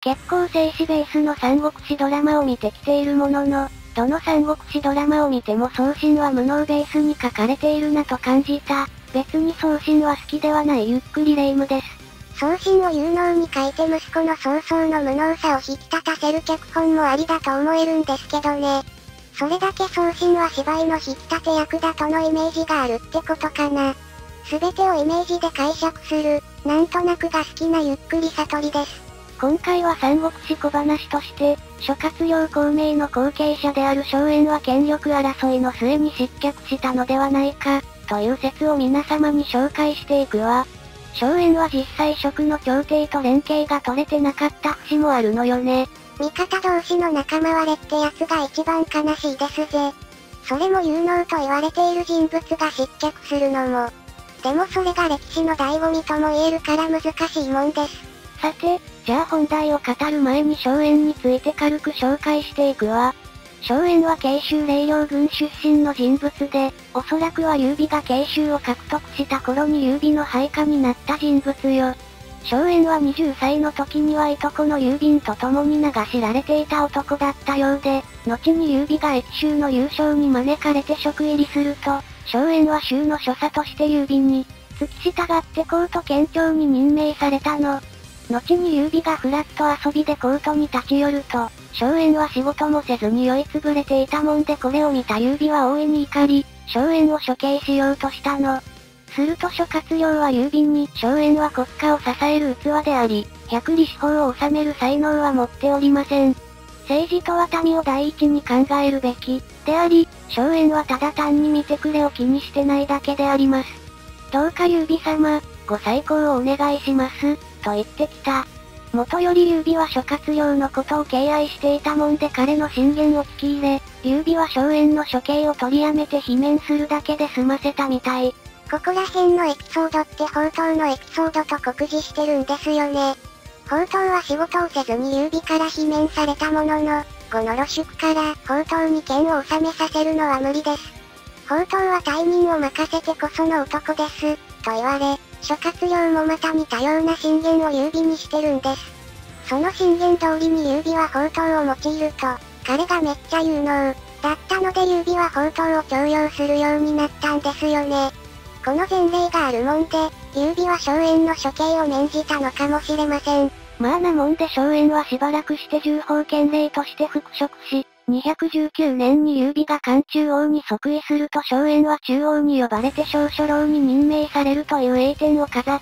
結構静止ベースの三国志ドラマを見てきているものの、どの三国志ドラマを見ても送信は無能ベースに書かれているなと感じた。別に送信は好きではないゆっくりレ夢ムです。 送信を有能に書いて息子の早々の無能さを引き立たせる脚本もありだと思えるんですけどね。それだけ送信は芝居の引き立て役だとのイメージがあるってことかな。すべてをイメージで解釈する、なんとなくが好きなゆっくり悟りです。 今回は三国志小話として、諸葛亮孔明の後継者である荘園は権力争いの末に失脚したのではないか、という説を皆様に紹介していくわ。荘園は実際蜀の朝廷と連携が取れてなかった節もあるのよね。 味方同士の仲間割れってやつが一番悲しいですぜ。それも有能と言われている人物が失脚するのも。でもそれが歴史の醍醐味とも言えるから難しいもんです。 さて、じゃあ本題を語る前に荘園について軽く紹介していくわ。荘園は慶州霊領軍出身の人物で、おそらくは劉備が慶州を獲得した頃に劉備の配下になった人物よ。荘園は20歳の時にはいとこの劉備と共に名が知られていた男だったようで、後に劉備が益州の優勝に招かれて職入りすると、荘園は州の所作として劉備に、付き従ってコート県庁に任命されたの。後に劉備がふらっと遊びでコートに立ち寄ると、荘園は仕事もせずに酔いつぶれていたもんでこれを見た劉備は大いに怒り、荘園を処刑しようとしたの。すると諸葛亮は劉備に、荘園は国家を支える器であり、百里四方を治める才能は持っておりません。政治とは民を第一に考えるべき、であり、荘園はただ単に見てくれを気にしてないだけであります。どうか劉備様、ご再考をお願いします、と言ってきた。元より劉備は諸葛亮のことを敬愛していたもんで彼の進言を聞き入れ、劉備は荘園の処刑を取りやめて罷免するだけで済ませたみたい。 ここら辺のエピソードって宝刀のエピソードと酷似してるんですよね。宝刀は仕事をせずに劉備から罷免されたものの、後の露宿から宝刀に剣を収めさせるのは無理です。宝刀は大任を任せてこその男です、と言われ、諸葛亮もまた似たような進言を劉備にしてるんです。その進言通りに劉備は宝刀を用いると、彼がめっちゃ有能、だったので劉備は宝刀を重用するようになったんですよね。この前例があるもんで、劉備は荘園の処刑を免じたのかもしれません。 まあなもんで荘園はしばらくして重宝県令として復職し、219年に劉備が漢中王に即位すると荘園は中央に呼ばれて小書郎に任命されるという栄転を飾った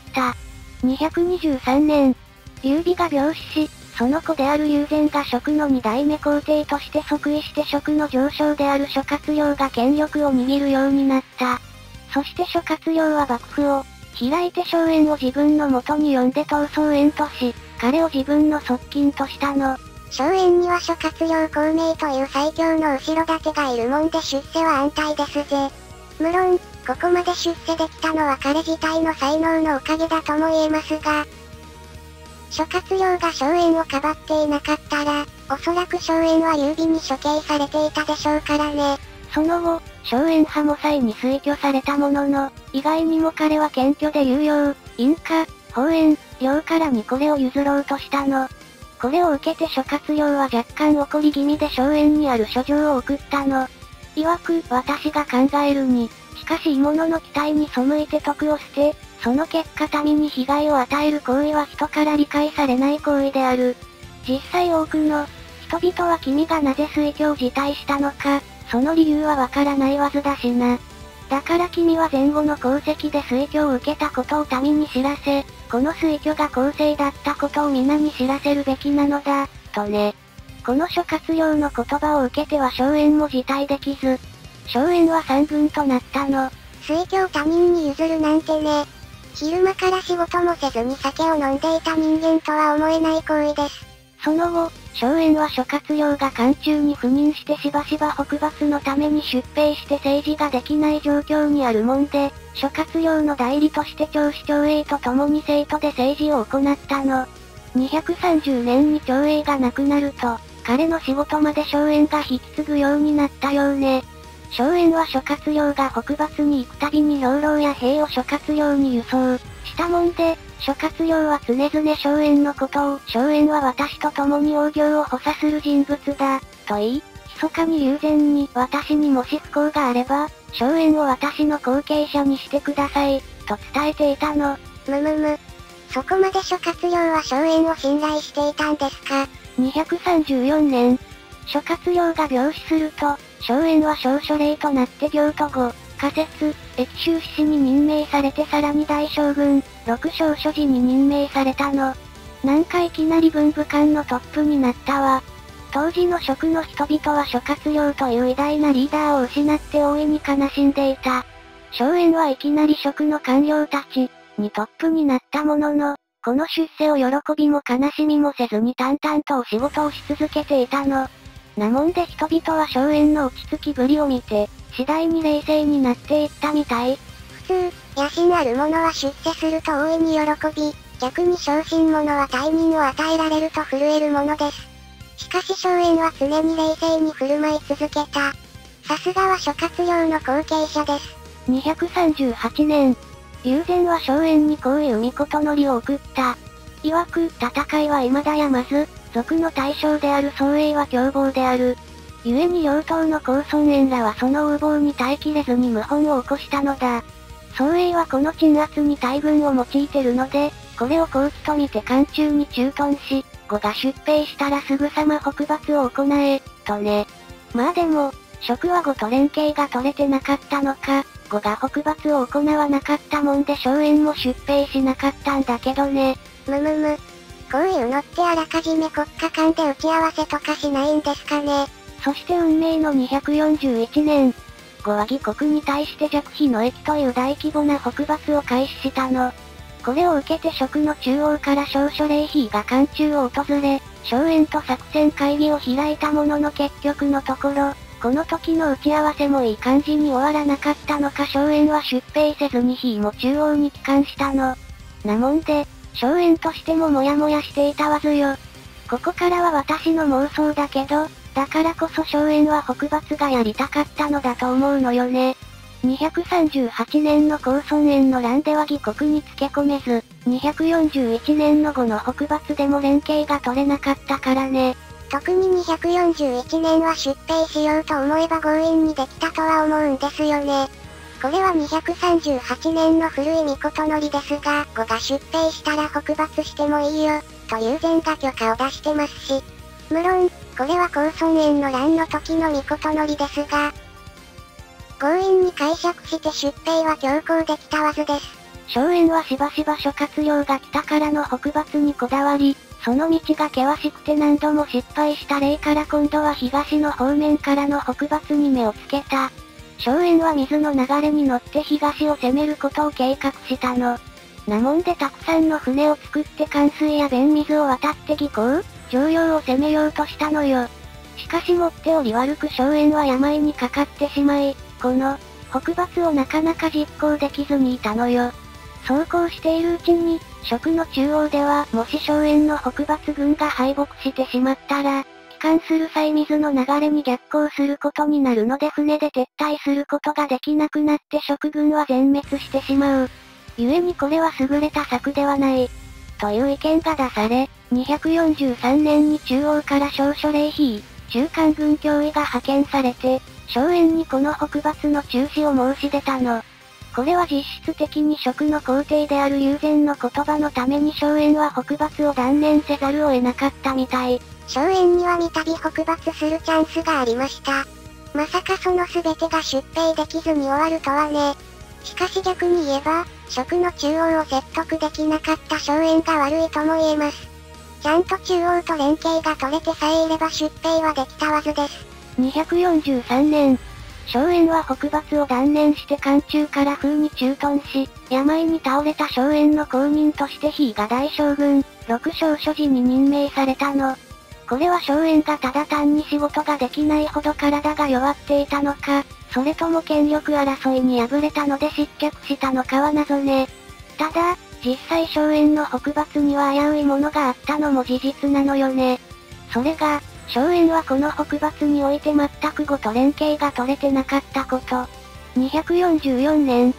。223年、劉備が病死し、その子である劉禅が蜀の二代目皇帝として即位して蜀の上将である諸葛亮が権力を握るようになった。そして諸葛亮は幕府を開いて荘園を自分の元に呼んで東曹園とし、彼を自分の側近としたの。 荘園には諸葛亮孔明という最強の後ろ盾がいるもんで出世は安泰ですぜ。無論、ここまで出世できたのは彼自体の才能のおかげだとも言えますが、諸葛亮が荘園をかばっていなかったら、おそらく荘園は劉備に処刑されていたでしょうからね。 その後、荘園派も再に推挙されたものの、意外にも彼は謙虚で有用、陰家、方円、両からにこれを譲ろうとしたの。これを受けて諸葛亮は若干怒り気味で荘園にある書状を送ったの。曰く、私が考えるに、しかし異物の期待に背いて徳を捨て、その結果民に被害を与える行為は人から理解されない行為である。実際多くの人々は君がなぜ推挙を辞退したのか、その理由はわからないわずだしな。だから君は前後の功績で推挙を受けたことを民に知らせ、この推挙が公正だったことを皆に知らせるべきなのだ、とね。この諸葛亮の言葉を受けては荘園も辞退できず、荘園は三軍となったの。 推挙を他人に譲るなんてね。昼間から仕事もせずに酒を飲んでいた人間とは思えない行為です。 その後、荘園は諸葛亮が漢中に赴任してしばしば北伐のために出兵して政治ができない状況にあるもんで、諸葛亮の代理として長子長英と共に生徒で政治を行ったの。230年に長英が亡くなると、彼の仕事まで荘園が引き継ぐようになったようね。荘園は諸葛亮が北伐に行くたびに兵糧や兵を諸葛亮に輸送したもんで、 諸葛亮は常々荘園のことを、荘園は私と共に王行を補佐する人物だ、と言い、密かに龍禅に、私にもし不幸があれば、荘園を私の後継者にしてください、と伝えていたの。 そこまで諸葛亮は荘園を信頼していたんですか。 234年、諸葛亮が病死すると、荘園は少書令となって行都後、仮説、益州使に任命されてさらに大将軍、六将所持に任命されたの。なんかいきなり文武官のトップになったわ。当時の蜀の人々は諸葛亮という偉大なリーダーを失って大いに悲しんでいた。荘園はいきなり蜀の官僚たちにトップになったものの、この出世を喜びも悲しみもせずに淡々とお仕事をし続けていたの。なもんで人々は荘園の落ち着きぶりを見て、次第に冷静になっていったみたい。 普通、野心ある者は出世すると大いに喜び、逆に小心者は大任を与えられると震えるものです。しかし荘園は常に冷静に振る舞い続けた。さすがは諸葛亮の後継者です。 238年、龍禅は荘園にこういう御事のりを送った。曰く、戦いは未だやまず、賊の対象である宋英は凶暴である。故に両党の公孫衍らはその横暴に耐えきれずに謀反を起こしたのだ。宋英はこの鎮圧に大軍を用いてるので、これを好機と見て漢中に駐屯し、呉が出兵したらすぐさま北伐を行え、とね。まあでも、蜀は呉と連携が取れてなかったのか、呉が北伐を行わなかったもんで荘園も出兵しなかったんだけどね。 こういうのってあらかじめ国家間で打ち合わせとかしないんですかね。 そして運命の241年、呉は魏国に対して弱肥の役という大規模な北伐を開始したの。これを受けて蜀の中央から少書令妃が漢中を訪れ、荘園と作戦会議を開いたものの結局のところ、この時の打ち合わせもいい感じに終わらなかったのか荘園は出兵せずに妃も中央に帰還したの。なもんで、荘園としてもモヤモヤしていたわずよ。ここからは私の妄想だけど、だからこそ荘園は北伐がやりたかったのだと思うのよね。238年の公孫衍の乱では魏国につけ込めず、241年の呉の北伐でも連携が取れなかったからね。 特に241年は出兵しようと思えば強引にできたとは思うんですよね。これは238年の古い御事のりですが、呉が出兵したら北伐してもいいよ、と龍禅が許可を出してますし。無論、これは公孫衍の乱の時の御事のりですが、強引に解釈して出兵は強行できたわずです。 荘園はしばしば諸葛亮が北からの北伐にこだわり、その道が険しくて何度も失敗した例から今度は東の方面からの北伐に目をつけた。荘園は水の流れに乗って東を攻めることを計画したの。なもんでたくさんの船を作って寒水や弁水を渡って魏港、襄陽を攻めようとしたのよ。しかしもっており悪く荘園は病にかかってしまい、この、北伐をなかなか実行できずにいたのよ。そうこうしているうちに、蜀の中央では、もし荘園の北伐軍が敗北してしまったら、帰還する際水の流れに逆行することになるので船で撤退することができなくなって蜀軍は全滅してしまう。故にこれは優れた策ではない。という意見が出され、243年に中央から少書令妃、中間軍脅威が派遣されて、荘園にこの北伐の中止を申し出たの。これは実質的に蜀の皇帝である龍禅の言葉のために荘園は北伐を断念せざるを得なかったみたい。 荘園には三度北伐するチャンスがありました。まさかその全てが出兵できずに終わるとはね。しかし逆に言えば、蜀の中央を説得できなかった荘園が悪いとも言えます。ちゃんと中央と連携が取れてさえいれば出兵はできたはずです。 243年、荘園は北伐を断念して漢中から風に駐屯し、病に倒れた荘園の後任として妃が大将軍、六将所持に任命されたの。これは荘園がただ単に仕事ができないほど体が弱っていたのか、それとも権力争いに敗れたので失脚したのかは謎ね。ただ、実際荘園の北伐には危ういものがあったのも事実なのよね。それが、荘園はこの北伐において全く呉と連携が取れてなかったこと。244年、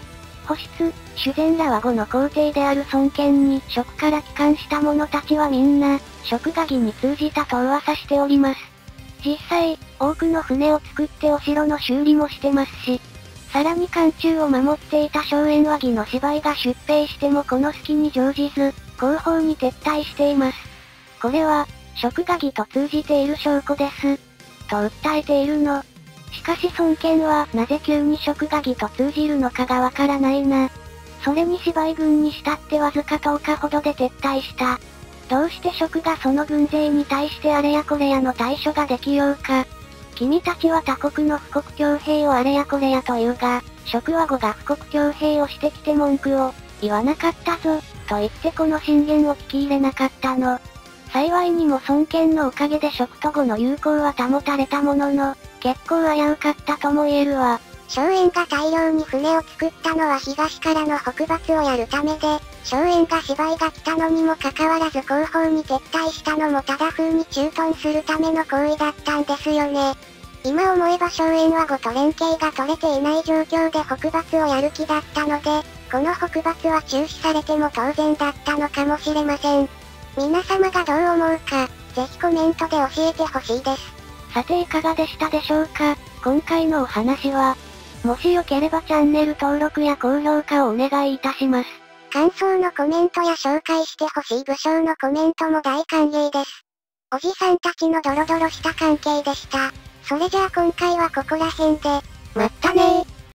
保湿、修繕らは5の工程である孫権に蜀から帰還した者たちはみんな、蜀画義に通じたと噂しております。実際、多くの船を作ってお城の修理もしてますし、さらに漢中を守っていた荘園和義の芝居が出兵してもこの隙に乗じず、後方に撤退しています。これは、蜀画義と通じている証拠です。と訴えているの。しかし孫権はなぜ急に蜀画義と通じるのかがわからないな。それに芝居軍にしたってわずか10日ほどで撤退した。どうして蜀がその軍勢に対してあれやこれやの対処ができようか。君たちは他国の富国強兵をあれやこれやと言うが、蜀は呉が富国強兵をしてきて文句を言わなかったぞ、と言ってこの進言を聞き入れなかったの。幸いにも孫権のおかげで蜀と呉の友好は保たれたものの、結構危うかったとも言えるわ。 荘園が大量に船を作ったのは東からの北伐をやるためで、荘園が芝居が来たのにもかかわらず後方に撤退したのもただ風に駐屯するための行為だったんですよね。今思えば荘園は呉と連携が取れていない状況で北伐をやる気だったので、この北伐は中止されても当然だったのかもしれません。皆様がどう思うか、ぜひコメントで教えてほしいです。 さていかがでしたでしょうか。今回のお話は、もしよければチャンネル登録や高評価をお願いいたします。 感想のコメントや紹介してほしい武将のコメントも大歓迎です。おじさんたちのドロドロした関係でした。それじゃあ今回はここら辺で、まったねー。